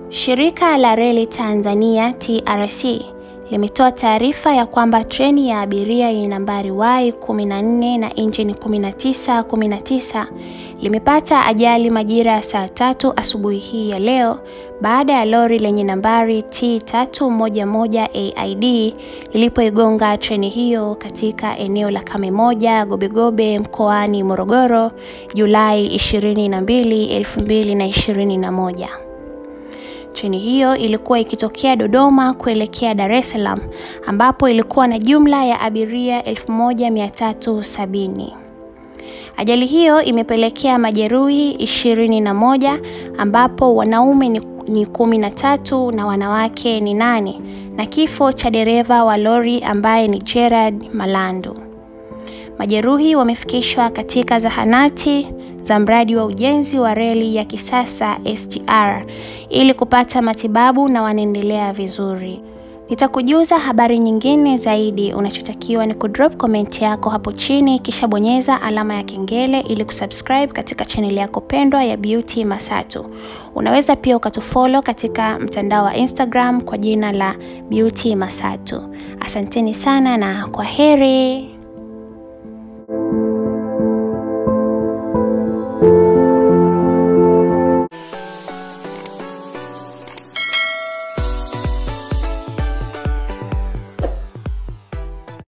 Shirika la Reli Tanzania TRC limetoa taarifa ya kwamba treni ya abiria yenye nambari Y14 na injini 1919 limepata ajali majira ya saa 3 asubuhi hii ya leo baada ya lori lenye nambari T311 AID lilipoigonga treni hiyo katika eneo la Kame1 Gobegobe mkoani Morogoro Julai 22, 2021. Treni hiyo ilikuwa ikitokea Dodoma kuelekea Dar es Salaam ambapo ilikuwa na jumla ya abiria 1370. Ajali hiyo imepelekea majeruhi 21 ambapo wanaume ni 13 na wanawake ni 8 na kifo cha dereva wa lori ambaye ni Gerard Malandu. Majeruhi wamefikishwa katika zahanati za mradi wa ujenzi wa reli ya kisasa SGR ili kupata matibabu na wanaendelea vizuri. Nitakujuza habari nyingine zaidi. Unachotakiwa ni kudrop comment yako hapo chini kisha bonyeza alama ya kengele ili kusubscribe katika channel yako pendwa ya Beauty Masatu. Unaweza pia ukatufollow katika mtandao wa Instagram kwa jina la Beauty Masatu. Asanteni sana na kwaheri.